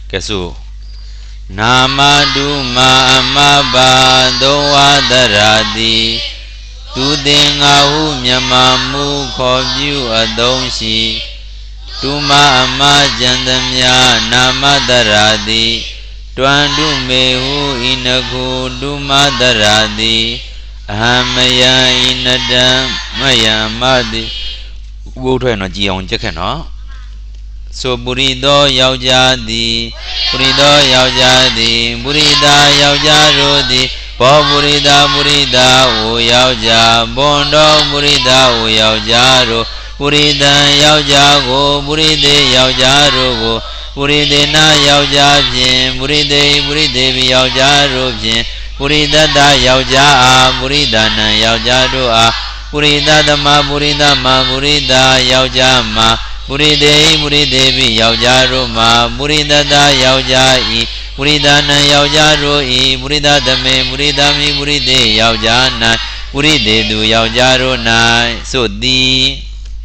Kesu Namadu Ma'amaba Dowa Daradi Tudingahu Myamamu Khobyu Adonshi Tuma Ama Jandamya Nama Daradi Tuandu Mehu Inagu Duma Daradi Ahamaya Inadam Maya Madi Wudu no jiong jekeno So Burido Yaujadi Burido Yaujadi Burida Yaujarodi Po Burida Burida O Yauja Bondo Burida O Yaujaro Burida Yaujago Buride Yaujaro Buride na Yaujabin Buride Buride Yaujaro Bin Burida da Yauja Burida na Yaujaro Burida Dama Burida Ma Burida Yaujama Buride Buride Bi Yaujaro Ma Burida da Yaujai Burida na Yaujaro Burida Dame Burida Mi Buride Yaujana Buride Du Yaujaro na Sodi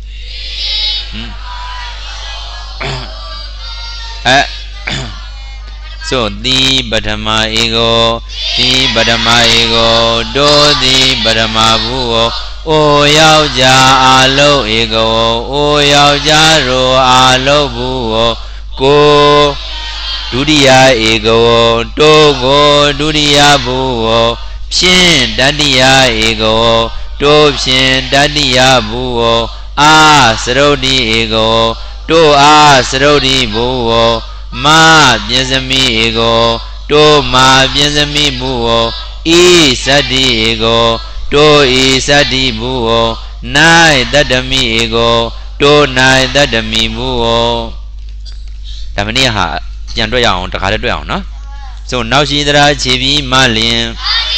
So di Badama ego Di Badama ego Do di Badama buo O Yauja alo ego O Yauja ro alo buo Ko Duriya ego Togo Duriya buo Pshin Dadiya ego To Pshin Dadiya buo A Sarodi ego To A Sarodi buo Ma Bienzami ego To Ma Bienzami buo I Sadi ego To I Sadi buo Nai Dadami ego To Nai Dadami buo Damani ha Jan do yaong takare do yaong no So now Shidra Chibi Malin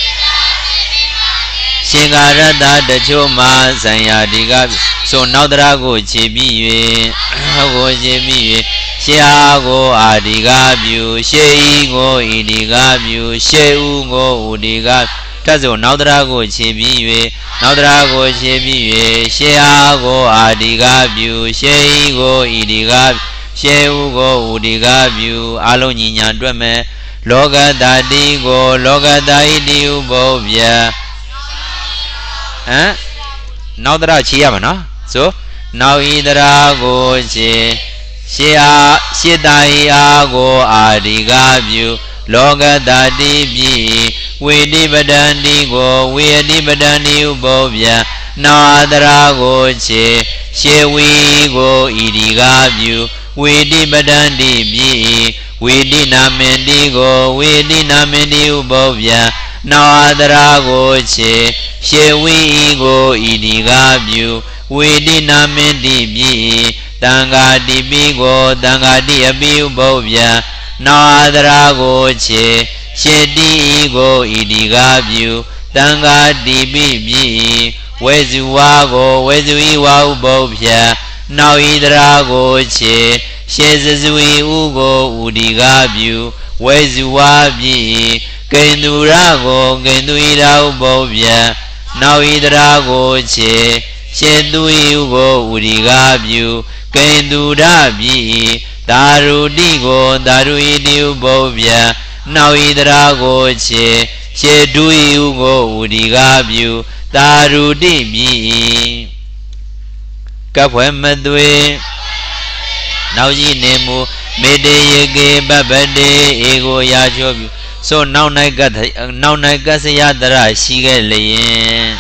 Shingarada Dacho Ma Sanya Diga So now Drago Chibi Go Chibi Shiago Adigabyu Sheigo Idigabyu Sheugo Udigab Tazo Naudrago Chibi Naudrago Chibi Shiago Adigabyu Sheigo Idigab Sheugo Udigabyu Alo Ninya Dweme Loga Dadigo Loga Daidi Ubobya Naudra Chiyama no So now Idrago Chi Shidai ago adigabyu Loga dadi bi Wedi badandi go Wedi badandi ubobya Na adrago che Shewi go idigabyu Wedi badandi bi Wedi namendi go Wedi namendi ubobya Na adrago che Shewi go idigabyu Wedi namendi bi Tanga di bigo, tanga di abiu bobya, na adrago che, shedi go idigabyu, tanga di bibi, wezu wago, wezu iwa bobya, na idrago che, shezui ugo udigabyu, wezu wabi, kendurago, kenduira bobya, na idrago che, shedui ugo udigabyu, Kendura bi Darudigo Daruidi ubobya Nauidrago che Shedui ugo udigabyu Darudi bi Kapwe madwe Nauji nemu Mede yege babade ego yachobyu So now nagas yadara shige leyen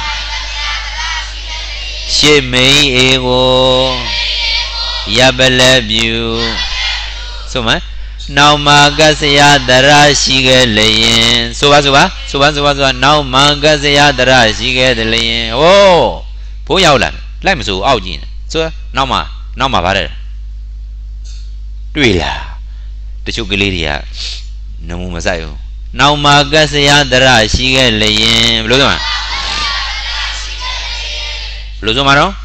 She mei ego Yabalabyu So man Now magasya dara shige leyen Soba Now magasya dara shige leyen Oh Po yao lan Lai masu ao jin So now ma bhara Tui la Tachu galiria Namu masayo Now magasya dara shige leyen Below ma Below ma no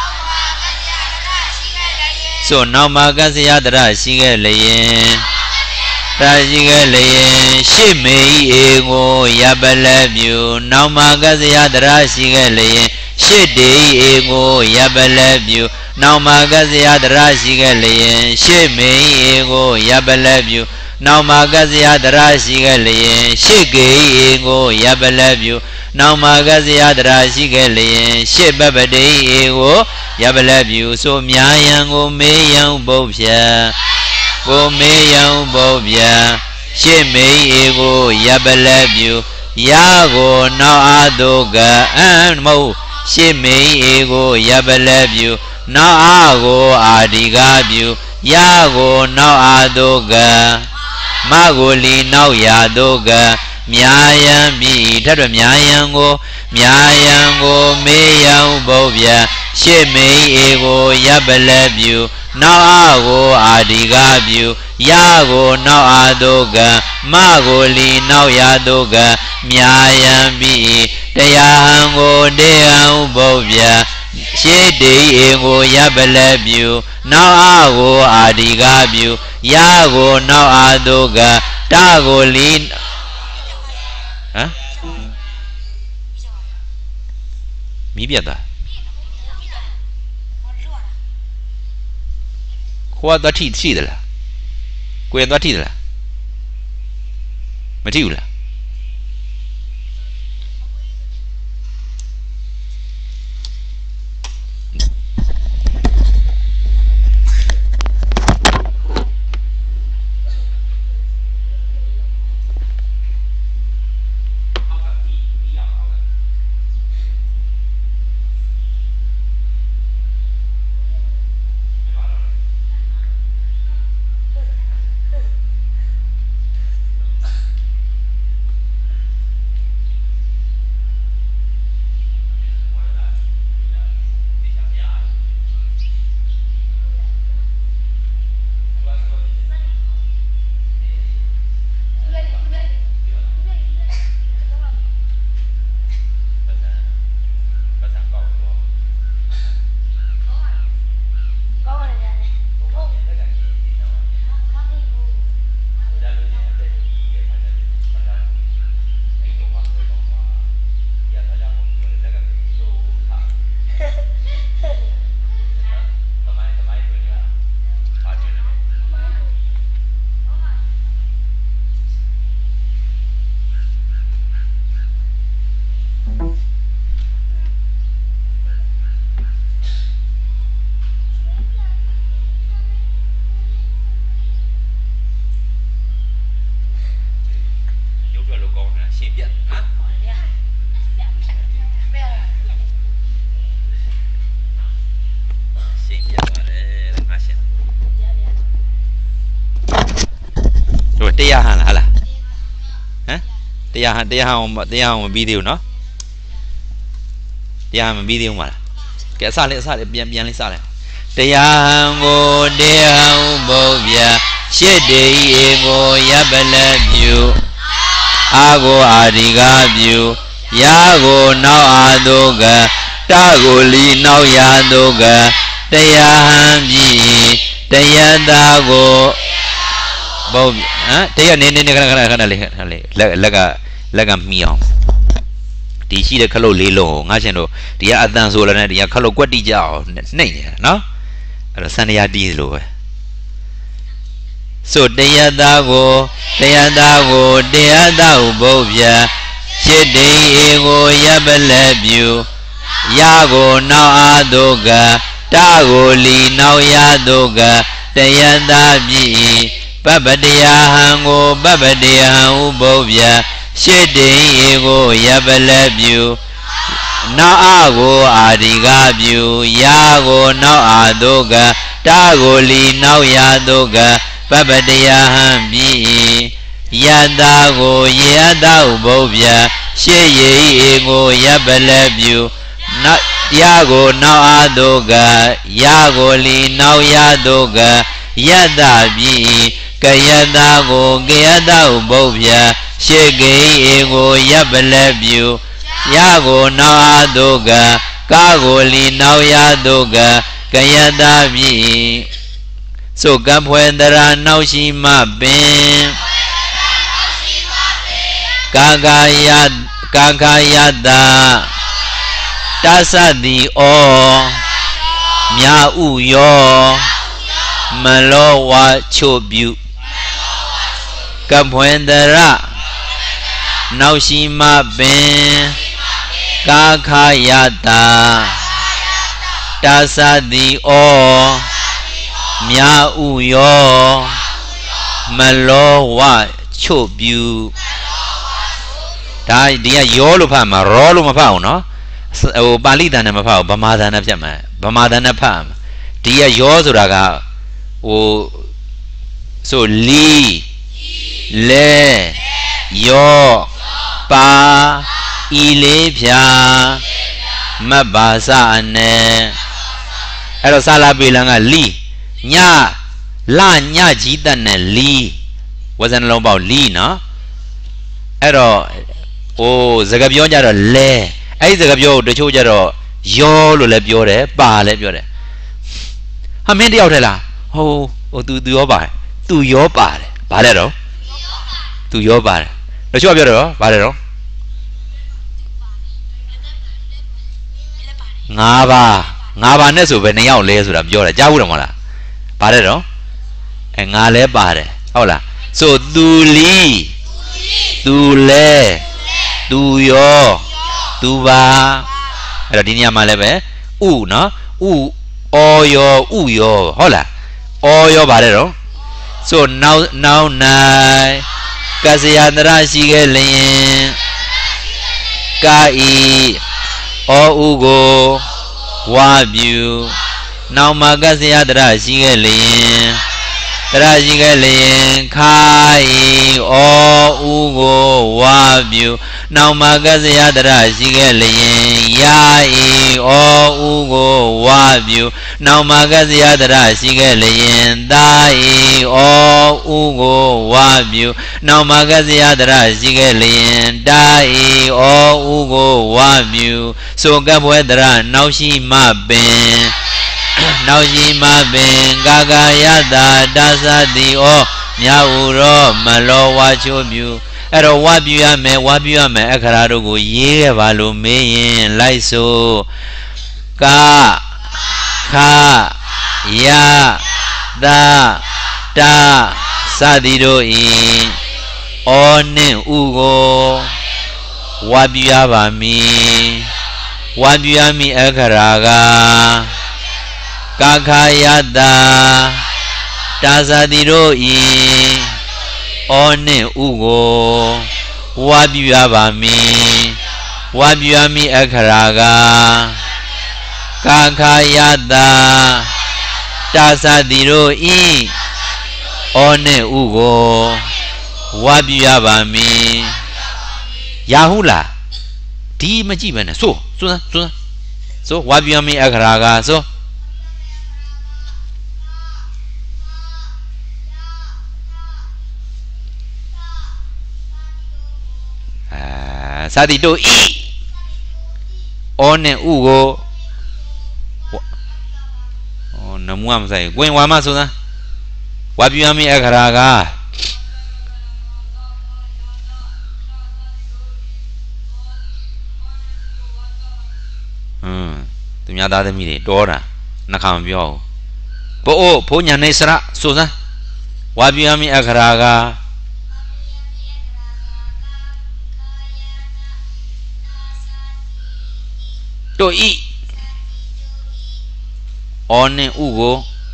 So now magasya dara shige leyen Rashige leyen Shimei ego yabalabyu Now magasya dara shige leyen Shidei ego yabalabyu Now magasya dara shige leyen Shimei ego yabalabyu နောင်မာကစရာတရာရှိခဲ့လျင်ရှစ်ကေဧကိုရပ်ပလက်ပြုနောင်မာကစရာတရာရှိခဲ့လျင်ရှစ်ပပတိဧကိုရပ်ပလက်ပြုဆိုမြာယံကိုမေးယံပုတ်ဖြံကိုမေးယံပုတ်ဖြံရှစ်မေးဧကိုရပ်ပလက်ပြုယာကိုနောက်အားသို့ကအံမဟုတ်ရှစ်မေးဧကိုရပ်ပလက်ပြုနောက်အားကိုအာဒီကပြုယာကိုနောက်အားသို့ကမကိုလီနောက်ရာသို့ကမြာယံပြီထပ်တော့မြာယံကိုမေးယံပုတ်ဖြံရှစ်မေးဧကိုရပ်ပလက်ပြုနောက်အားကိုအာဒီကပြုယာကိုနောက်အားသို့ကမကိုလီနောက်ရာသို့ကမြာယံပြီတရားဟံကိုတေဟံပုတ်ဖြံရှေတေဧကိုရပ်ပလက်ပြုနောက်အားကိုအာဒီကပြုယာကိုနောက်အားသို့ကတကိုလီဟမ်မီးပြတ်သွားခွာသွားထိရှိသလားကိုယ်သွားထိသလားမထိဘူးလားတရားဟန်လားဟလားဟမ်တရားဟန်မပြီးသေးဘူးနော်တရားဟန်မပြီးသေးဘူးမလားကဲအစလေးပြန်လေးစလိုက်တရားဟန်ကိုတရားဟန်ပုတ်ဖြံရှစ်တေဤကိုရပ်ပလက်ပြုအာကိုအာဒီကပြုယာကိုနောက်အားသို့ကတကိုလီနောက်ရာသို့ကတရားဟန်ပြီတရားသာကိုပုတ်ဟမ်တရားနေခဏလေးလက်ကမီအောင်ဒီရှိတဲ့ခလုတ်လေးလုံးငါရှင်တို့ဒီကအတန်ဆိုလည်းနဲ့ဒီကခလုတ်ကွက်တိကြအောင်နှိမ့်နေတာနော်အဲ့တော့စန္ဒယာတီးလို့ပဲဆိုတရားသားကိုတရားသားဟုပုတ်ဖြံရှစ်တေဧကိုရပ်ပလက်ပြုယာကိုနောက်အားသို့ကတကိုလီနောက်ရာသို့ကတရားသားပြီပပတရားဟံကိုပပတရားဟံဥပုပ္ဖြံရှစ်တေဧကိုရပ်ပလက်ပြုနောက်အားကိုအာဒီကပြုယာကိုနောက်အားသို့ကတကိုလီနောက်ရာသို့ကပပတရားဟံပြီယတကိုယေတဥပုပ္ဖြံရှစ်ယေဧကိုရပ်ပလက်ပြုနောက်တရားကိုနောက်အားသို့ကယာကိုလီနောက်ရာသို့ကယတပြီကယတကိုကယတဥပုပ္ဖြံရှစ်ကေဧကိုရပ်ပလက်ပြုယာကိုနောက်အားသို့ကကာကိုလီနောက်ရာသို့ကကယတပြီဆိုကံဖွယ်တရာနောက်ရှိမှပင်ကာကာယတတသတိဩမြာဥယောမလောဝါချို့ပြုကပွင့်တရနောက်ရှိမပင်ကာခယတာတာသတိဩမြာဥယောမလောဝချို့ပြူဒါဒီကယောလို့ဖတ်မှာရောလို့မဖတ်အောင်နော်ဟိုပါဠိတန်နဲ့မဖတ်အောင်ဗမာတန်နဲ့ဖြတ်မှာဗမာတန်နဲ့ဖတ်မှာဒီကယောဆိုတာကဟိုဆိုလီလဲယောပါဤလေးဖြာမတ်ပါစအနေအဲ့တော့စာလာပေလံကလီညလညကြီးတက်နဲ့လီဝဇန်လုံးပေါက်လီနော်အဲ့တော့ဟိုစကားပြောကြတော့လဲအဲ့ဒီစကားပြောတချို့ကြတော့ယောလို့လည်းပြောတယ်ပါလည်းပြောတယ်ဟာမင်းတယောက်ထဲလားဟိုသူရောပါတယ်သူရောပါတယ်ဘာလဲတော့သူရောပါတယ်တချို့ပြောတော့ဘာလဲတော့ငါးပါးနဲ့ဆိုပဲ2ယောက်လဲဆိုတာပြောတယ်ကြားဘူးတယ်မဟုတ်လားဘာလဲတော့ငါလဲပါတယ်ဟုတ်လားဆိုသူလီသူလဲသူရောသူပါအဲ့တော့ဒီနေရာမှာလည်းပဲဥနော်ဥအောယောဥယောဟုတ်လားအောယောပါတယ်တော့ဆိုနောက်၌ကစယန္တရရှိခဲ့လျင်ကာဤဩဥကိုဝါပြူနောက်မှာကစယတရရှိခဲ့လျင်တရရှိခဲ့လျင်ခါဤဩဥကိုဝါပြူနောက်မှာကစယတရရှိခဲ့လျင်ယာဤဩဥကိုဝါပြူနောက်မှာကစယတရရှိခဲ့လျင်သာဤဩဥကိုဝါပြူနောက်မှာကစယတရရှိခဲ့လျင်တာဤဩဥကိုဝါပြူဆိုကပွဲတရနောက်ရှိမပင်နောက်ရှိမပင်ကာကာယတာတာသတိဩမြာဥရောမလောဝါချိုးပြူအဲ့တော့ဝါပြူရမယ်အခရာတို့ကိုရေးခဲ့ပါလို့မေးရင်လိုက်ဆိုကာခယတာတာသတိတို့ဤဩနှင့်ဥကိုဝါပြူရပါမည်ဝါပြူရမည်အခရာကကာခယတာတာဇာတိတို့ဤဩနှင့်ဥကိုဝါပြူရပါမည်ဝါပြူရမည်အခရာကကာခယတာတာဇာတိတို့ဤဩနှင့်ဥကိုဝါပြူရပါမည်ရဟုလားဒီမကြည့်ပဲနဲ့ဆိုဝါပြူရမည်အခရာကဆိုစာတိတို့ဤဩနဲ့ဥကိုနမွားမဆိုင်ကိုင်ဝါမဆိုသားဝါပြူရမည်အခရာကသူများသားသမီးတွေတောတာနှခါမပြောဘူးဘိုးညာနေစရဆိုသားဝါပြူရမည်အခရာကတို့ဤဩနှင့်ဥကို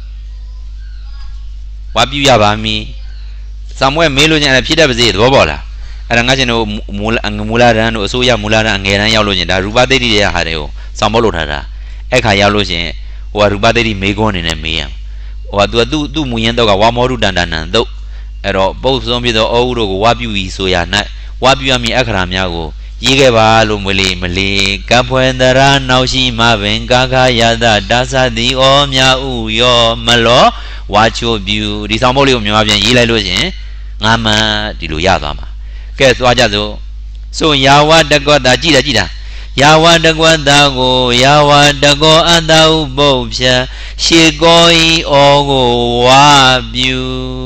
ဝါပြူရပါမည်စံမွဲမေးလို့ညဖြစ်တတ်ပါစေသဘောပေါက်လားအဲ့ဒါငါချင်းတို့မူလာရန်တို့အစိုးရမူလာရန်ငယ်တန်းရောက်လို့ညဒါရူပသိတိတွေဟာတွေကိုစောင့်မလို့ထားတာအဲ့ခါရောက်လို့ရှင်ဟိုကရူပသိတိမေးခွန်းအနေနဲ့မေးရဟိုကသူ့မူရင်းတော့ကဝါမောရုတန်တန်နံတို့အဲ့တော့ပုတ်ဆုံးပြသောဩဥတို့ကိုဝါပြူဤဆိုရ၌ဝါပြူရမည်အခရာများကိုရေးခဲ့ပါလို့မလေးကဖွယ်တရာနောက်ရှိမပင်ကာခယတာတာသတိဩမြာဥယောမလောဝါချိုပြူဒီဆောင်ပုတ်လေးကိုမြန်မာပြန်ရေးလိုက်လို့ရှင်ငါမှဒီလိုရသွားမှာကဲသွားကြစို့ဆိုယာဝတကောတာကြည်တာယာဝတကောတာကိုယာဝတကောအတ္တဥပုပ္ဖြာရှေကောဤဩကိုဝါပြူ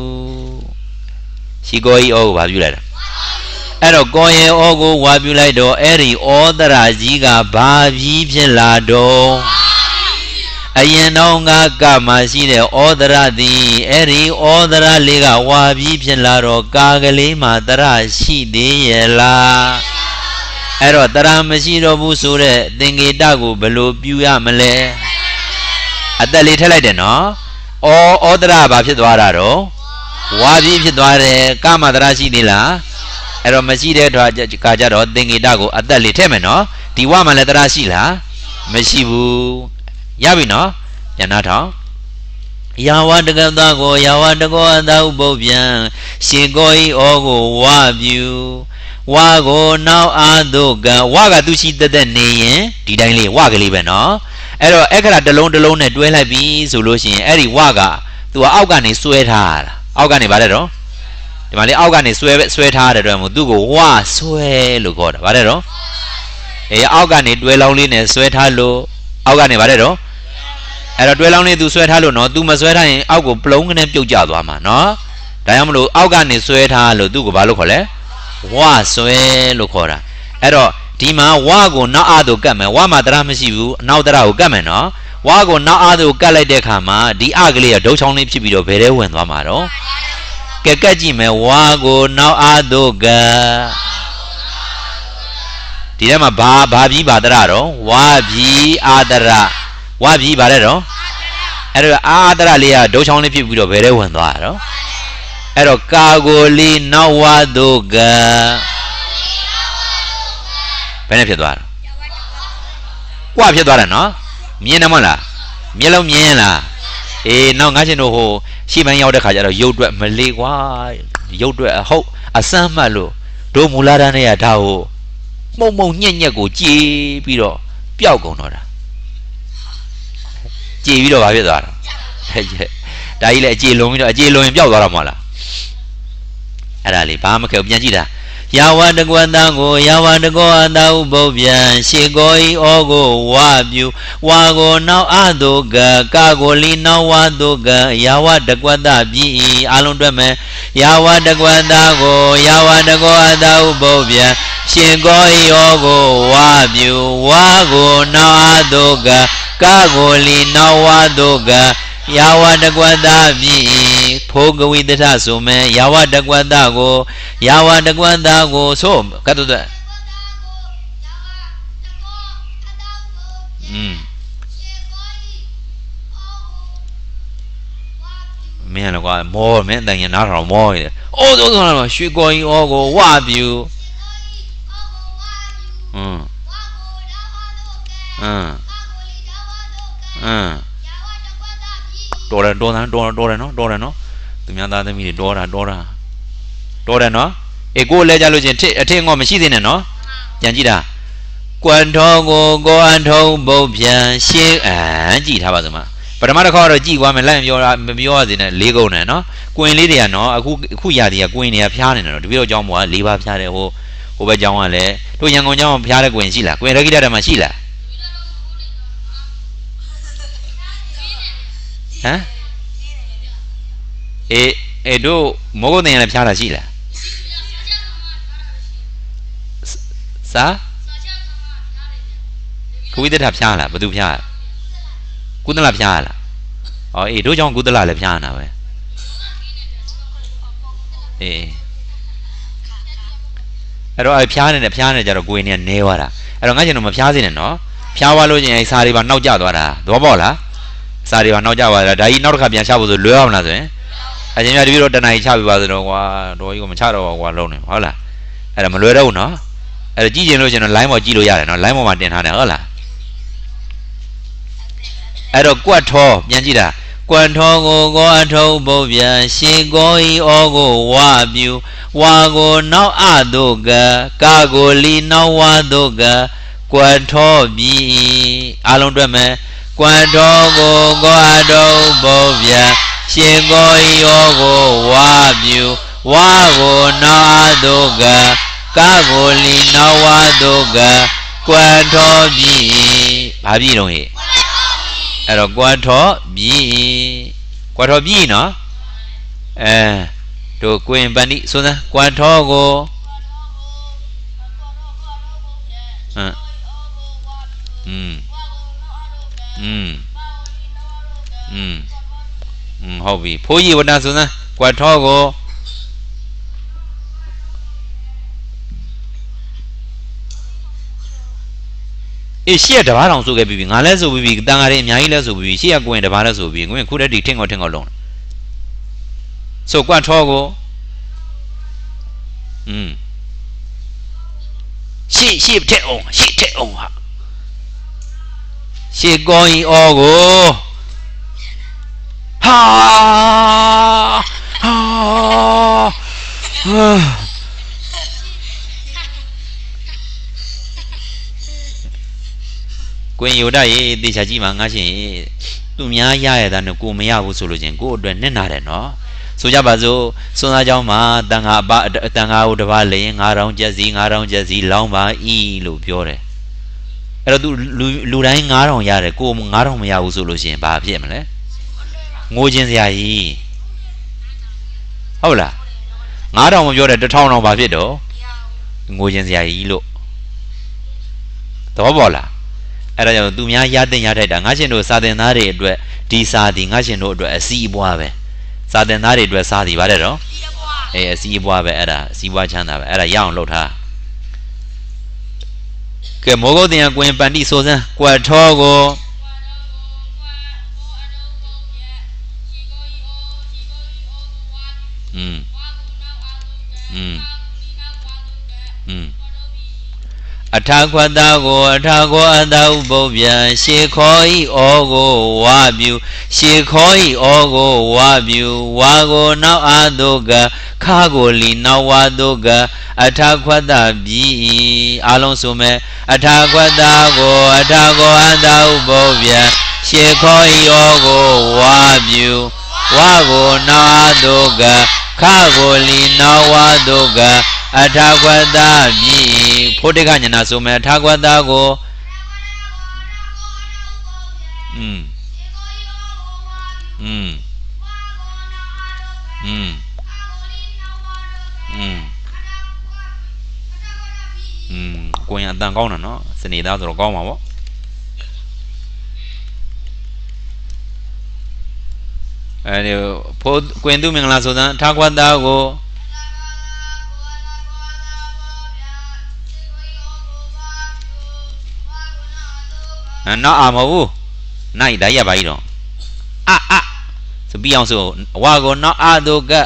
ရှေကောဤဩကိုဝါပြူလိုက်တာအဲ့တော့ကောယေဩကိုဝါပြူလိုက်တော့အဲ့ဒီဩတရာကြီးကဘာပြီးဖြစ်လာတော့အရင်တော့ငါကမှရှိတဲ့ဩဒရသည်အဲ့ဒီဩဒရလေးကဝါပြီးဖြစ်လာတော့ကာကလေးမှာတရရှိသေးရဲ့လားအဲ့တော့တရမရှိတော့ဘူးဆိုတဲ့သင်္ကေတကိုဘယ်လိုပြုရမလဲအသက်လေးထည့်လိုက်တယ်နော်ဩဒရဘာဖြစ်သွားတာတော့ဝါပြီးဖြစ်သွားတယ်ကာမတရရှိသေးလားအဲ့တော့မရှိတဲ့အခါကြတော့သင်္ကေတကိုအသက်လေးထည့်မယ်နော်ဒီဝမှာလည်းတရရှိလားမရှိဘူးရပြီနော်ပြန်နာထောင်ယာဝတကသကိုယာဝတကောအသာဥပုပ်ပြန်ရှင်ကိုဤဩကိုဝပြုဝကိုနောက်အားသို့ကဝကသူရှိတဲ့နေရင်ဒီတိုင်းလေးဝကလေးပဲနော်အဲ့တော့အခရာတစ်လုံးနဲ့တွဲလိုက်ပြီဆိုလို့ရှိရင်အဲ့ဒီဝကသူကအောက်ကနေဆွဲထားတာအောက်ကနေဗါတဲ့တော့ဒီမှာလေအောက်ကနေဆွဲထားတဲ့အတွက်မို့သူ့ကိုဝဆွဲလို့ခေါ်တာဗါတဲ့တော့အောက်ကနေတွဲလောင်းလေးနဲ့ဆွဲထားလို့အောက်ကနေဗါတဲ့တော့အဲ့တော့တွဲလောင်းလေးသူဆွဲထားလို့နော်သူမဆွဲထားရင်အောက်ကိုပလုံးကနေပြုတ်ကျသွားမှာနော်ဒါကြောင့်မလို့အောက်ကနေဆွဲထားလို့သူ့ကိုဘာလို့ခေါ်လဲဝဆွဲလို့ခေါ်တာအဲ့တော့ဒီမှာဝကိုနောက်အားသို့ကတ်မယ်ဝမှာတရမရှိဘူးအနောက်တရကိုကတ်မယ်နော်ဝကိုနောက်အားသို့ကတ်လိုက်တဲ့အခါမှာဒီအကလေးကဒုတ်ချောင်းလေးဖြစ်ပြီးတော့ဘယ်ထဲဝင်သွားမှာတော့ကတ်ကြည့်မယ်ဝကိုနောက်အားသို့ကတ်ဒီထဲမှာဘာပြီးဘာတရတော့ဝပြီးအာတရဝပြီးဗါတဲ့တော့အဲ့တော့အာတရလေးကဒုတ်ချောင်းလေးဖြစ်ပြီးတော့ဘယ်ထဲဝင်သွားတာတော့အဲ့တော့ကာကိုလီနောက်ဝတုကဘယ်နဲ့ဖြစ်သွားတာကွာဖြစ်သွားတယ်နော်မြင်တယ်မဟုတ်လားမျက်လုံးမြင်လားနောက်ငါချင်းတို့ဟိုရှေ့ပိုင်းရောက်တဲ့ခါကျတော့ရုပ်တွက်မလေးကွာရုပ်တွက်ဟုတ်အစမ်းမှတ်လို့တို့မူလာတန်းတွေကဒါဟိုမှုံညက်ကိုကြည်ပြီးတော့ပျောက်ကုန်တော့တာကြည်ပြီးတော့ဘာဖြစ်သွားတာဒါကြီးလည်းအခြေလုံးပြီးတော့အခြေလုံးရင်ပျောက်သွားတော့မဟုတ်လားအဲ့ဒါလေးဘာမှမခဲပြန်ကြည့်တာယာဝတကွတံကိုယာဝတကောအသာဥပုပ်ပြန်ရှေကိုဤဩကိုဝပြုဝါကိုနောက်အတုကကာကိုလီနောက်ဝတုကယာဝတကွတပြီအလုံးတွက်မယ်ယာဝတကွတကိုယာဝတကောအသာဥပုပ်ပြန်ရှေကိုဤဩကိုဝပြုဝါကိုနောက်အတုကကာကိုလီနောက်ဝတုကယာဝတကွတပြီဖိုးကဝိတ္ထဆိုမယ်ယာဝတကွတကိုယာဝတကွတကိုဆိုကတ်တော့မင်းလည်းကွာမောမင်းတန်ရင်နားထောင်မောရတယ်အိုးဆိုတော့ရွှေကောကြီးဩကိုဝပြူတော်တယ်နော်သူများသားသမီးတွေတော်တယ်နော်ကိုလဲကြလို့ချင်းအထင်ငေါမရှိသေးနဲ့နော်ကြံကြည့်တာကွမ်ထောကိုအန်ထုံးပုတ်ပြန်ရှင်းကြည့်ထားပါစမ်းပထမတစ်ခါတော့ကြည့်သွားမယ်လိုက်မပြောရစေနဲ့လေးကုန်တယ်နော်ကွင်လေးတွေကနော်အခုရာဒီကကွင်တွေကဖျားနေတယ်နော်တပည့်တော်ကျောင်းပေါ်က၄ပါးဖျားတယ်ဟိုဘက်ကျောင်းကလည်းတို့ရန်ကုန်ကျောင်းဖျားတဲ့ကွင်ရှိလားကွင်ရခိတဓမ္မရှိလားဟမ်တို့မောကုတ်တင်ရလည်းဖျားတာရှိလားစာကုဝိတ္တဖျားလားဘယ်သူဖျားကုသလဖျားလားတို့ကြောင့်ကုသလလည်းဖျားနေတာပဲအဲ့တော့ဖျားနေကြတော့ကိုယ်နေနေသွားတာအဲ့တော့ငါကျင်တော့မဖျားစေနဲ့နော်ဖျားသွားလို့ချင်းအဲ့စာတွေပါနောက်ကျသွားတာသဘောပေါက်လားစာတွေပါနောက်ကျသွားတာဒါကြီးနောက်တစ်ခါပြန်ချဖို့ဆိုလွယ်အောင်လားဆိုရင်အချင်းများတပည့်တော့တဏှာကြီးချပြပါဆိုတော့ကွာတော်ကြီးကမချတော့ကွာလုံးနေဟုတ်လားအဲ့ဒါမလွယ်တော့ဘူးနော်အဲ့တော့ကြည့်ကျင်လို့ကျွန်တော် line ပေါ်ကြည့်လို့ရတယ်နော် line ပေါ်မှာတင်ထားတယ်ဟုတ်လားအဲ့တော့ကွက်ထောပြန်ကြည့်တာကွက်ထောကိုအထုံးပုတ်ပြန်ရှေကိုဤဩကိုဝပြုဝါကိုနောက်အတုကကာကိုလီနောက်ဝတုကကွက်ထောပြီအလုံးတွက်မယ်ကွက်ထောကိုအထုံးပုတ်ပြန်ရှေကိုဤဩကိုဝပြုဝါကိုနောက်အတုကကာကိုလီနောက်ဝတုကကွက်ထောပြီဘာပြီတော့ဟဲ့အဲ့တော့ကွာထောပြီနော်တို့ကိုင်ပန်ဒီဆိုစမ်းကွာထောကိုဟုတ်ပြီဖိုးကြီးဝတ္တဆိုစမ်းကွာထောကိုအေးရှေ့ကတဘာတောင်ဆိုခဲ့ပြီငါလဲဆိုပြီတန်ဃာတွေအများကြီးလဲဆိုပြီရှေ့ကကိုရင်တဘာလဲဆိုပြီကိုရင်ခုတည်းဒီထင်းကောလုံးဆိုကွာထောကိုရှေ့ထက်အောင်ဟာရှေ့ကောင်းဤအောကိုဟာကိုရင်ယူတရေတေချာကြီးမှာငါရှင်သူများရရတာနဲ့ကိုမရဘူးဆိုလို့ချင်းကိုအတွက်နစ်နာတယ်နော်ဆိုကြပါစို့စွန်းသားเจ้าမှာတန်ခါကိုတပါးလရင်9000ကျက်စီ9000ကျက်စီလောင်းပါဤလို့ပြောတယ်အဲ့တော့သူလူတိုင်း9000ရတယ်ကို9000မရဘူးဆိုလို့ရှိရင်ဘာဖြစ်မလဲငိုခြင်းစရာကြီးဟုတ်လား9000မပြောတဲ့1000တော့ဘာဖြစ်တော့ငိုခြင်းစရာကြီးလို့သဘောပေါက်လားအဲ့ဒါကြောင့်သူများရတဲ့ရထိုက်တာငါရှင်တို့စာသင်သားတွေအတွက်ဒီစာဒီငါရှင်တို့အတွက်အစီအပွားပဲစာသင်သားတွေအတွက်စာဒီပါတယ်တော့အေးအစီအပွားပဲအဲ့ဒါအစီအပွားချမ်းသာပဲအဲ့ဒါရအောင်လုပ်ထားကဲမောဂုတ်တင်ကွင်ပန္တိဆိုစမ်းကွက်ထောကိုအထာခွတ်သားကိုအထာခောအတဥပုပ္ပြန်ရှေခောဤဩကိုဝါပြုရှေခောဤဩကိုဝါပြုဝါကိုနောက်အာတုကခါကိုလီနောက်ဝါတုကအထာခွတ်သားပြီအားလုံးဆိုမဲ့အထာခွတ်သားကိုအထာခောအတဥပုပ္ပြန်ရှေခောဤဩကိုဝါပြုဝါကိုနောက်အာတုကခါကိုလီနောက်ဝါတုကအထာခွတ်သားပြီဖို့တေကညနာဆိုမဲ့အထာခွတ်သားကိုကိုရင်အတန်ကောင်းတာနော်စနေသားဆိုတော့ကောင်းပါဗောအဲဒီဖို့ကွင်သူမင်္ဂလာဆိုတဲ့အထာခွတ်သားကိုနောက်အာမဟုတ်ဘူးနိုင်တိုင်းရပါ E တော့ဆိုပြီးအောင်ဆိုဝါကိုနောက်အာတုက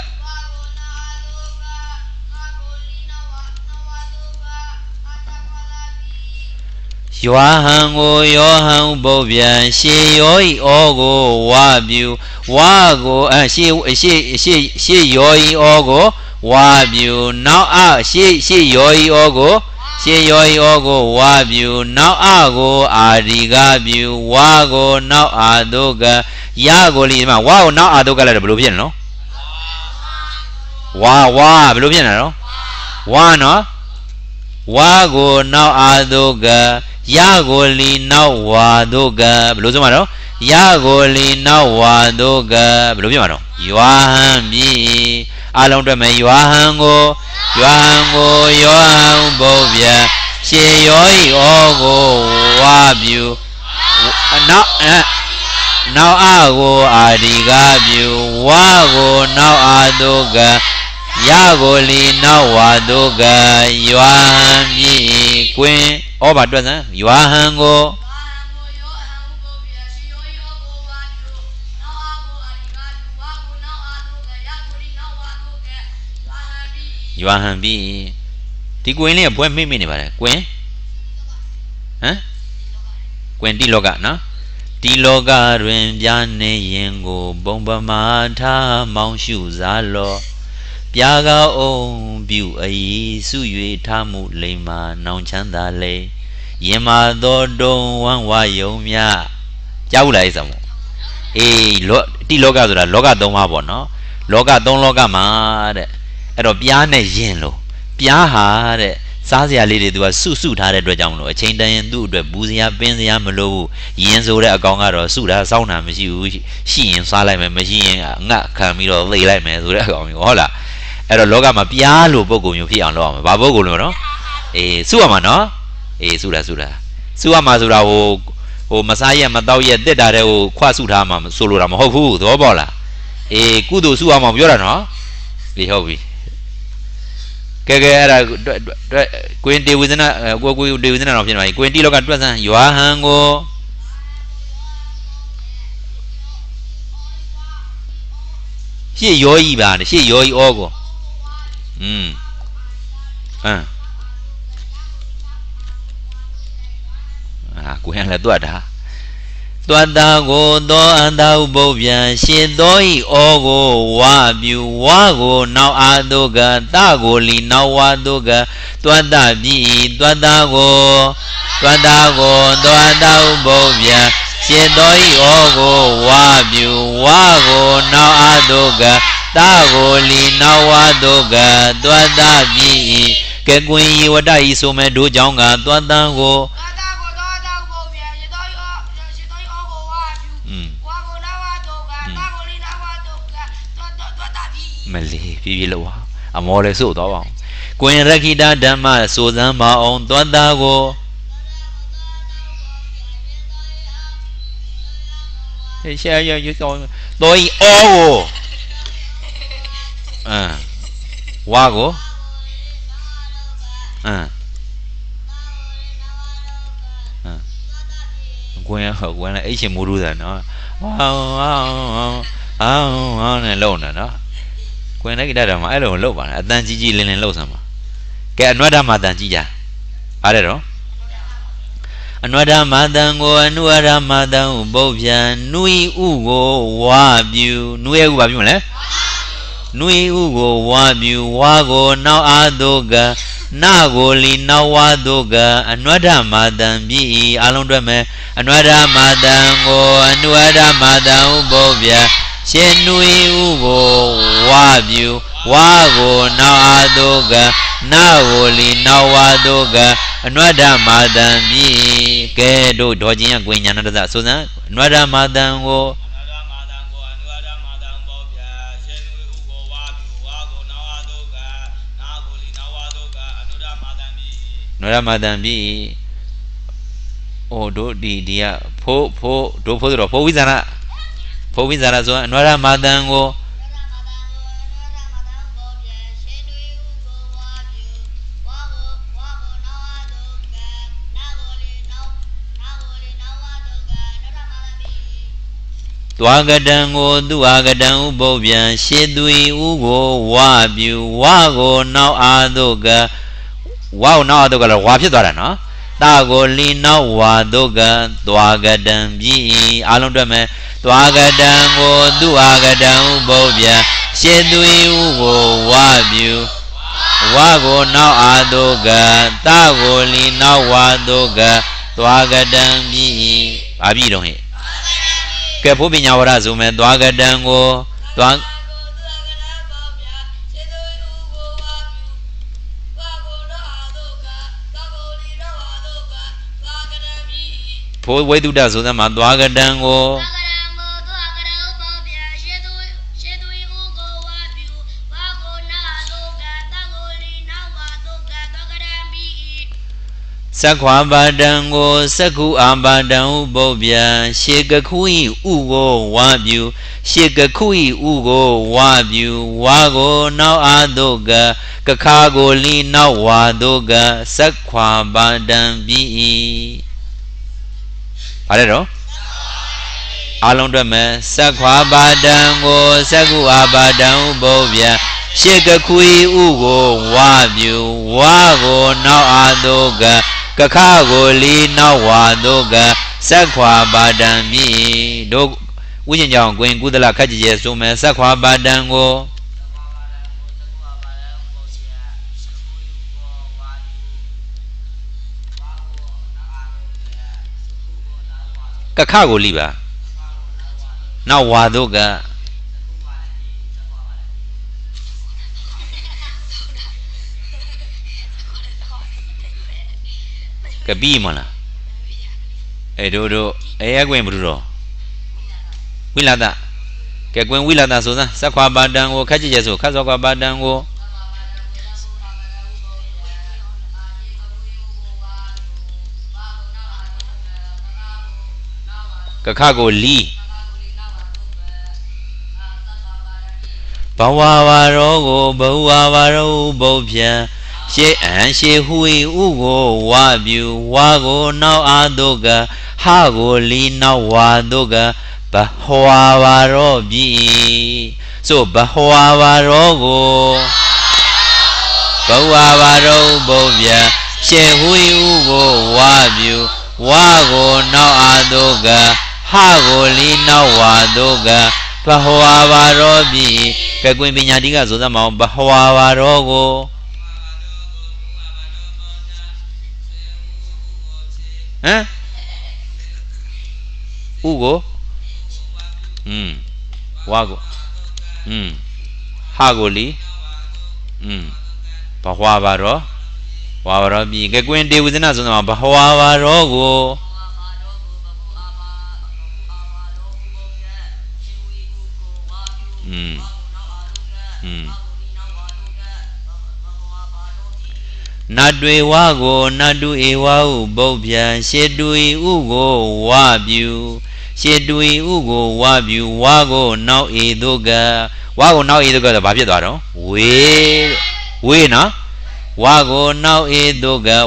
ယောဟန်ကိုယောဟန်ပုပ္ပြန်ရှေယောဤဩကိုဝါပြုဝါကိုရှေယောဤဩကိုဝါပြုနောက်ရှေယောဤဩကိုရှေယောဤဩကိုဝါပြုနောက်ကိုအာဒီကပြုဝါကိုနောက်အာတုကရကိုလီမှာဝါကိုနောက်အာတုကလည်းဘယ်လိုဖြစ်လဲနော်ဝါဘယ်လိုဖြစ်နေလဲနော်ဝါနော်ဝါကိုနောက်အာတုကရကိုလီနောက်ဝါတုကဘယ်လိုဆိုမှာတော့ရကိုလီနောက်ဝါတုကဘယ်လိုဖြစ်မှာတော့ယွာဟန်ပြီအလုံးတွက်မယ်ယွာဟန်ကိုယောဟန်ပုပ္ပြန်ရှေယောဤဩကိုဝါပြုနောက်ကိုအာဒီကပြုဝါကိုနောက်အာတုကရကိုလီနောက်ဝါတုကယွာဟန်ပြီကွင်ဩဘာတွက်စမ်းယွာဟန်ကိုယွာဟန်ပြီဒီကွင်လေးကဘွဲမိနေပါတယ်ကွင်ကွင်တိလောကနော်တိလောကတွင်ပြာနေရင်ကိုဘုံပမာထားမောင်းရှုစားလောပြာကောင်းအောင်ပြုအီစု၍ထားမှုလိမ္မာနောင်ချမ်းသာလေရင်မာတော်တုံဝမ်းဝယုံမြကြားဘူးလားအဲ့ဆောင်အေးတိလောကဆိုတာလောက၃ပါးပေါ့နော်လောက၃လောကမှာတဲ့အဲ့တော့ပြားနဲ့ရင်လို့ပြားဟာတဲ့စားစရာလေးတွေသူကစုထားတဲ့အတွက်ကြောင့်မလို့အချိန်တန်ရင်သူ့အတွက်ဘူးစရာပင်းစရာမလိုဘူးရင်ဆိုတဲ့အကောင်ကတော့စုတာစောင်းတာမရှိဘူးရှိရင်စားလိုက်မယ်မရှိရင်ငတ်ခံပြီးတော့သိလိုက်မယ်ဆိုတဲ့အကောင်မျိုးဟုတ်လားအဲ့တော့လောကမှာပြားလို့ပုံကုံမျိုးဖြစ်အောင်လုပ်အောင်ဘာပုံကုံလို့နော်အေးစုရမှာနော်အေးစုရမှာဆိုတာဟိုမစားရမတော့ရတက်တာတဲ့ဟိုခွဆုထားမှာဆိုလိုတာမဟုတ်ဘူးသဘောပေါက်လားအေးကုသိုလ်စုအောင်ပြောတာနော်ဒီဟုတ်ပြီကဲအဲ့ဒါကွင်းတေဝိဇနာကိုတေဝိဇနာတော့ဖြစ်နေပါပြီကွင်းတိလောကတွက်စမ်းရွာဟန်ကိုရှေ့ရောကြီးပါနဲ့ရှေ့ရောကြီးဩကိုကိုရင်လည်းတွက်တာတွတ်တာကိုသောအန္တဥပုပ္ပြန်ရှေသောဤဩကိုဝါပြူဝါကိုနောက်အာတုကတကိုလီနောက်ဝါတုကတွတ်တာပြီတွတ်တာကိုသောအန္တဥပုပ္ပြန်ရှေသောဤဩကိုဝါပြူဝါကိုနောက်အာတုကတကိုလီနောက်ဝါတုကတွတ်တာပြီကဲကွင်ဤဝတ္တဤဆိုမဲ့တို့ကြောင့်ကတွတ်တာကိုမလေးပြပြလို့အမောလည်းစို့တော့ပါအောင်ကွင်ရခိတဓမ္မဆိုစမ်းပါအောင်သောတာကိုရှေ့ရတော့တော်ဤဩကိုဝါကိုကွင်ဟုတ်ကွင်လည်းအိတ်ချင်မိုးရူးတာနော်ဟောနဲ့လုံးတာနော်ကွင်လည်းကိတ္တမှာအဲ့လိုလုံးပါနဲ့အတန်ကြီးကြီးလင်းလင်းလုံးစမ်းပါကဲအနွတ်ဓမ္မတန်ကြီးကြအားရတော့အနွတ်ဓမ္မတန်ကိုအနုဝဓမ္မတန်ဥပုပ္ပြန်နုဤဥကိုဝါပြူနုရဲ့ဥပါပြီမလဲနုဤဥကိုဝါပြူဝါကိုနောက်အာတုကနာကိုလီနောက်ဝါတုကအနွတ်ဓမ္မတန်ပြီအလုံးတွဲမယ်အနွတ်ဓမ္မတန်ကိုအနုဝဓမ္မတန်ဥပုပ္ပြန်ရှင်နုဤဥကိုဝါပြူဝါကိုနောက်အာတုကနာကိုလီနောက်ဝါတုကအနွတ်ဓမ္မတံပြီကဲတို့ဒေါ်ချင်းကကွင်ညာနာတသဆိုစမ်းအနွတ်ဓမ္မတံကိုနွတ်ဓမ္မတံပြီအိုတို့ဒီကဖိုးတို့ဖိုးဆိုတော့ဖိုးဝိဇာနာဆိုအနွတ်ဓမ္မတံကိုသွားကတံကိုသူအာကတံဥပုပ္ပြန်ရှေသွေဥကိုဝါပြူဝါကိုနောက်အာတုကဝါကိုနောက်အာတုကလည်းဝါဖြစ်သွားတာနော်တာကိုလီနောက်ဝါတုကသွားကတံပြီအားလုံးတွေ့မယ်သွားကတံကိုသူအာကတံဥပုပ္ပြန်ရှေသွေဥကိုဝါပြူဝါကိုနောက်အာတုကတာကိုလီနောက်ဝါတုကသွားကတံပြီဘာပြီတော့ဟဲ့ကဲဘုပညာဝရဆိုမဲ့သွားကတံကိုသွားဘိုးဝိတုဒ္ဒဆိုတဲ့မှာသွားကတံကိုသက္ခွာပါဒံကိုသက္ခုအာပါဒံဥပုပ္ပြန်ရှေကခုဤဥကိုဝါပြူရှေကခုဤဥကိုဝါပြူဝါကိုနောက်အာတုကကခါကိုလီနောက်ဝါတုကသက္ခွာပါဒံပြီဘာလဲတော့အားလုံးတွေ့မယ်သက္ခွာပါဒံကိုသက္ခုအာပါဒံဥပုပ္ပြန်ရှေကခုဤဥကိုဝါပြူဝါကိုနောက်အာတုကကခကိုလီနောက်ဝါတုကသက္ခွာပါဒံပြီတို့ဥကျင်ကြောင့်ကွင်ကုသလခက်ကြည်ရဲ့ဆိုမယ်သက္ခွာပါဒံကိုကခကိုလီပါနောက်ဝါတုကကပီးမလားတို့အကွင်ဘုရောဝိလာဒကဲကွင်ဝိလာဒဆိုစမ်းသက္ခွာပါဒံကိုခက်ကြည့်ရဆိုခတ်သောခွာပါဒံကို Kakago li Bawavaro Bawavaro Bobia She and she hui ugo wabu wago now adoga hago li now wadoga Bahawavaro bi so Bahawavaro go Bawavaro Bobia She hui ugo wabu wago now adoga hago li now wadoga Bahawavaro bi Kagwin Binyadiga Zodama Bahawavaro go Ugo Wago Hagoli Bahawavaro Wavaro bi Kagwin de within us on Bahawavaro go Nadwe wago nadu ewa bobia shedui ugo wabu shedui ugo wabu wago now edoga the baby daro we na wago now edoga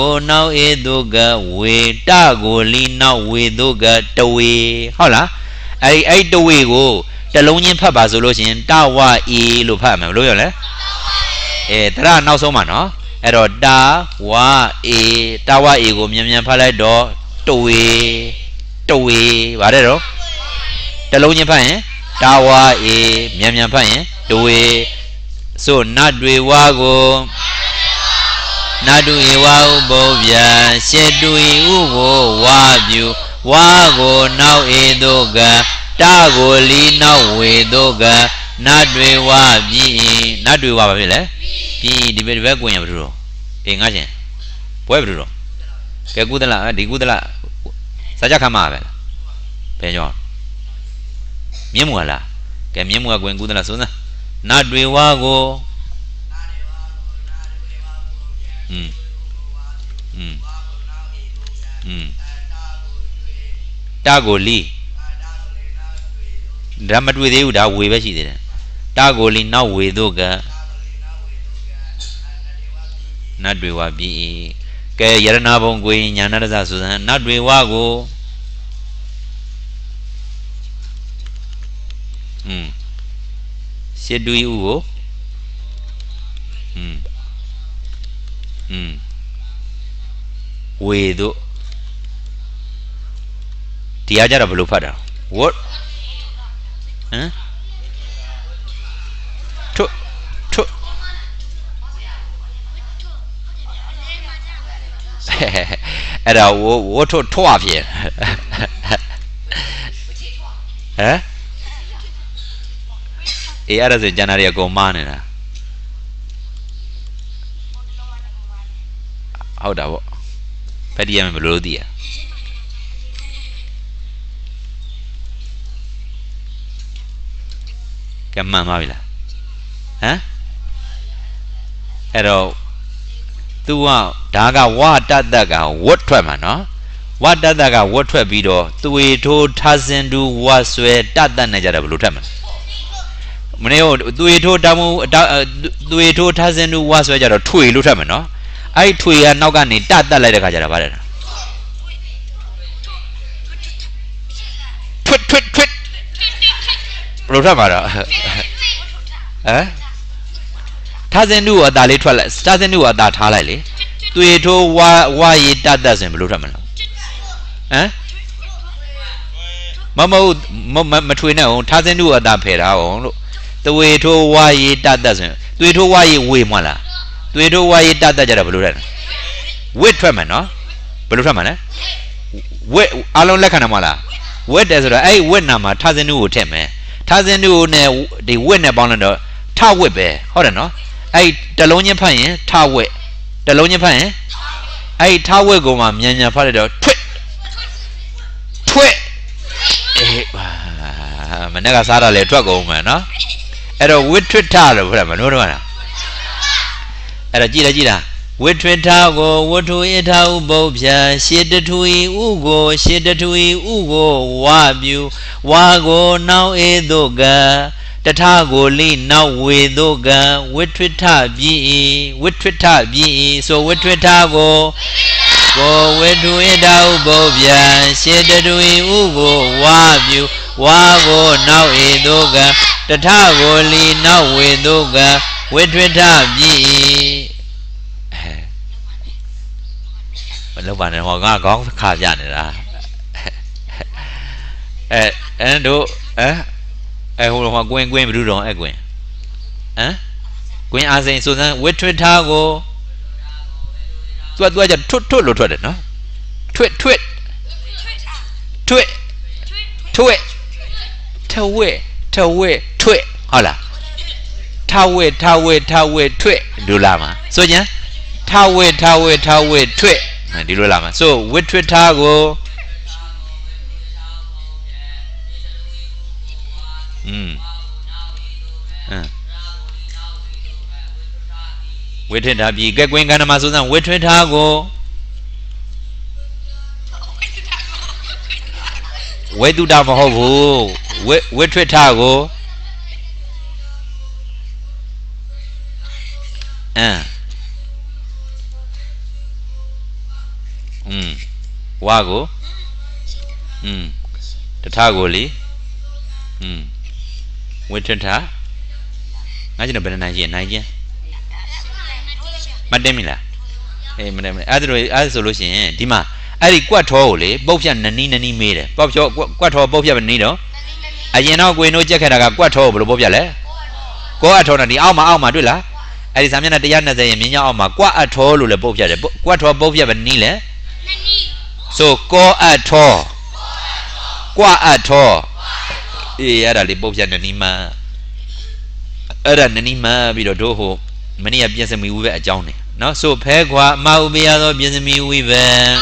we tago li now edoga tawe hola ai tawe go တလုံးချင်းဖတ်ပါဆိုလို့ရှင်တဝအေလို့ဖတ်မယ်လို့ရလဲတရနောက်ဆုံးမှာနော်အဲ့တော့တဝအေကိုမြန်မြန်ဖတ်လိုက်တော့တဝေဗါတဲ့တော့တလုံးချင်းဖတ်ရင်တဝအေမြန်မြန်ဖတ်ရင်တဝေဆိုနတ်တွေဝါကိုနတ်တူဧဝဥပုဗ္ဗံရှေတူဥကိုဝါပြူဝါကိုနောက်ဧတုကတာကိုလီနောက်ဝေတုကနတ်တွေဝါပြီနတ်တွေဝါပါပြီလေပြီဒီဘက်ကိုရင်ဘယ်လိုတော့အေးငါချင်းပွဲဘယ်လိုတော့ကဲကုသလဒီကုသလစာကြခမ်းမှာပဲဘယ်ကြောင့်မြင်းမူလားကဲမြင်းမူကကိုရင်ကုသလစိုးစမ်းနတ်တွေဝါကိုတာကိုလီဒါမတွေ့သေးဘူးဒါဝေပဲရှိသေးတယ်တာကိုလီနောက်ဝေတို့ကနတ်တွေဝါပြီကဲယရနာဘုံကိုညာနာရစဆိုစမ်းနတ်တွေဝါကိုရှစ်တူဥကိုဝေတို့တရားကြတော့ဘယ်လိုဖတ်တာ what ဟမ်ထွအဲ့ဒါဝထွထွားဖြစ်ဟမ်အေးအဲ့ဒါဆိုကျန်တာတွေအကုန်မားနေတာဟုတ်တာပေါ့ဖက်တီရမယ်ဘယ်လိုလုပ်သိရကမှန်ပါပြီလားဟမ်အဲ့တော့သူကဒါကဝတတ္တကဝတ်ထွက်မှာနော်ဝတတ္တကဝတ်ထွက်ပြီးတော့သွေထိုးထားစင်တူဝဆွဲတတ္တနဲ့ကြတယ်ဘယ်လိုထက်မလဲမနေ့ကသွေထိုးတမှုသွေထိုးထားစင်တူဝဆွဲကြတော့ထွေလို့ထက်မယ်နော်အဲ့ထွေကနောက်ကနေတတ်လိုက်တဲ့ခါကျတော့ဗါတယ်ထွတ်ဘယ်လိုထက်မှာတော့ဟမ်ထားစင်တူအသာလေးထွက်လိုက်ထားစင်တူအသာထားလိုက်လေသွေထိုးဝါရီတတ်ဆိုရင်ဘယ်လိုထက်မလဲဟမ်မထွေနဲ့အောင်ထားစင်တူအသာဖယ်ထားအောင်လို့သွေထိုးဝါရီတတ်ဆိုရင်သွေထိုးဝါရီဝေမလားသွေထိုးဝါရီတတ်ကြတယ်ဘယ်လိုလဲဝစ်ထွက်မယ်နော်ဘယ်လိုထွက်မှာလဲဝစ်အလုံးလက်ခံတယ်မလားဝစ်တယ်ဆိုတော့အဲ့ဝစ်နာမှာထားစင်တူကိုထည့်မယ်ထားစင်တူနဲ့ဒီဝစ်နဲ့ပေါင်းလိုက်တော့ထဝစ်ပဲဟုတ်တယ်နော်အဲ့တလုံးချင်းဖတ်ရင်ထဝစ်တလုံးချင်းဖတ်ရင်အဲ့ထဝစ်ကိုမှမြန်မြန်ဖတ်လိုက်တော့ထွတ်အေးမနေ့ကစားတာလေထွက်ကုန်မယ်နော်အဲ့တော့ဝစ်ထွတ်ထလို့ဟုတ်တယ်မလို့တော့လားအဲ့တော့ကြည့်လားဝ Witwitago, Watu Itau Bobia, Shidetui Ugo, Shidetui Ugo, Wabu, Wago, now Edoga, Tatago Li, now Wedoga, Witwita be, so Witwitago, go Watu Itau Bobia, Shidetui Ugo, Wabu, Wago, now Edoga, Tatago Li, now Wedoga, Witwita be. Lúc bạn họ có khá giả này ra đồ họ quên bị đưa rồi quên quên ai số ra với Twitter go tôi cho thốt lột thuật nó tweet họ là thao quê tweet đủ làm à số nhá thao quê tweet đi luôn làm so with Twitter go with Twitter bị cái quên cái mà số rằng with Twitter go với tu đạo mà họ vô with Twitter go Wago Tatagoli Witenta ngay trên bên này chứ mà đem mình là mà đem ai solution đi mà ai qua thô lệ bốc ra nani mê đấy bốc cho qua thô bốc ra bên này đó ai giờ nó quên nói chắc là qua thô rồi bốc ra đấy có thô là đi ao mà đuổi là ai sao nhá đây là gì mình nhau mà qua thô rồi là bốc ra đấy qua thô bốc ra bên này đấy so go at all qua at all era li bốc ra nani mà bị đồ hồ mình nhập biến thành mì ở trong này nó so phé qua mau bây giờ biến thành mì về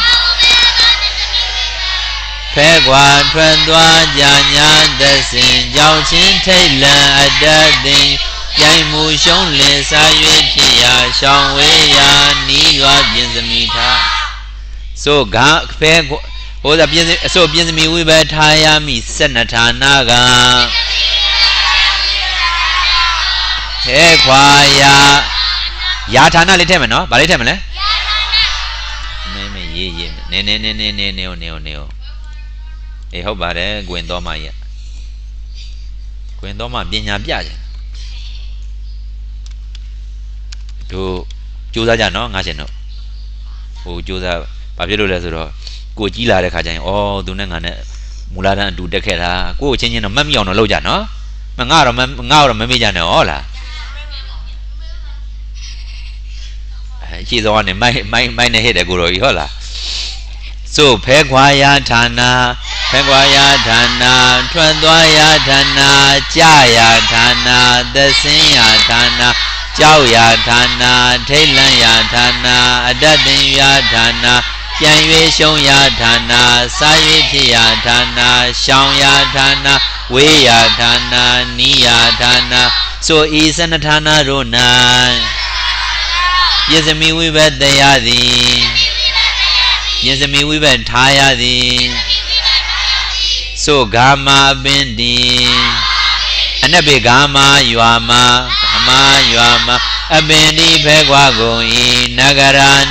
phé qua thuần toa gia nhà đất sinh giàu chín thế là đất đình giải mù sống lên sa yuê thì à sống với à ní qua biến thành mì tha so ga phé hồ là biến thành mì về thay à mì sinh thà na ga phé qua ya thà na lấy thêm mà nó bà lấy thêm mà lấy mày nè hậu bà đấy quyền to mà biến nhà bia chứ tu chú ra nó ngã trên nó chú ra bà biết rồi rồi cô chỉ là để khai chạy tu này ngã này mua ra tu để khai ra cô trên như nó mắm dầu nó lâu chả nó mà ngao rồi mới chả nó là chỉ do này may này hết để cô rồi hết là so phé qua ya thana thuần toa ya thana cha ya thana đất sinh ya thana cháu ya thana thế lan ya thana đất đình ya thana biến yuê sống ya thana sa yuê thi ya thana sống ya thana quê ya thana ni ya thana so isan thana rona yesami vi bát ya di yesami vi bát thaya di so gama bindi anabe gama yuama abindi phegwa goi nagara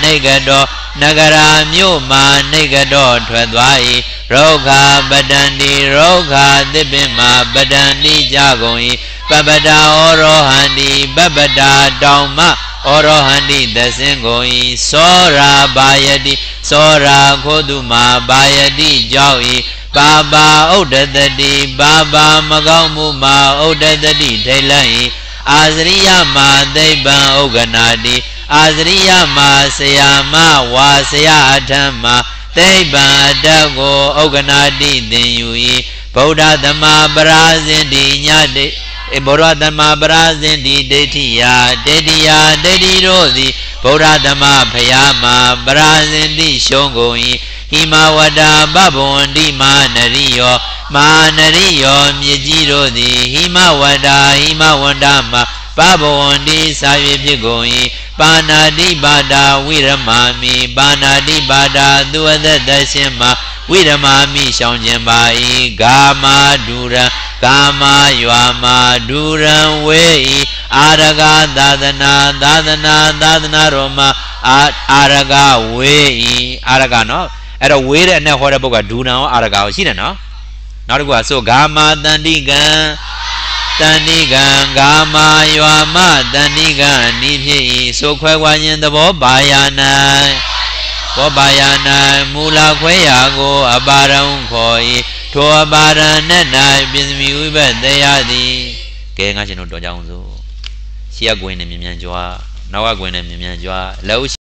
myo ma negado thuet twa yi rokha badandi rokha tippima badandi ja goi babada orohandi babada dauma orohandi dasin goi sora bayadi sora khoduma bayadi jawi Baba Udadadi Baba Magamu ma Udadadi Thailan Azriya ma Daiban Oganadi Azriya ma Sayama Wasaya Adhamma Daiban Adago Oganadi Dinyui Buddha Dhamma Barazindi Nyade Buddha Dhamma Barazindi Detiya Dedi Rozi Buddha Dhamma Phayama Barazindi Shongoi Himawada Babondi Manariyo Mijiro di Himawada Ma Babondi Savi Pigoi ပါဏာတိပါဒာဝိရမမိပါဏာတိပါဒာသူအသက်သက်ရှင်မှာဝိရမမိရှောင်ခြင်းပါ၏ကာမဒုရံကာမယွာမဒုရံဝေဤအာရဂသာသနာရောမအာရဂဝေဤအာရဂနော်အဲ့တော့ဝေတဲ့အနဲ့ဟောတဲ့ပုဂ္ဂိုလ်ကဒုရံရောအာရဂရောရှိတယ်နော်နောက်တစ်ခုကဆိုဂါမတန္တိကံဂါမယွာမတန္တိကံနိဖြစ်ဤဆိုခွဲဝါခြင်းသဘောပါယနာဘောပါယနာမူလခွဲရာကိုအပါရံခေါ်ဤထိုအပါရံနဲ့၌ပြင်းသမီဝိဘတ်တရားသည်ကဲငါရှင်တို့တော်ကြအောင်စို့ရှေ့ကွင်းနဲ့မြင်မြန်ကြွားနောက်ကကွင်းနဲ့မြင်မြန်ကြွားလက်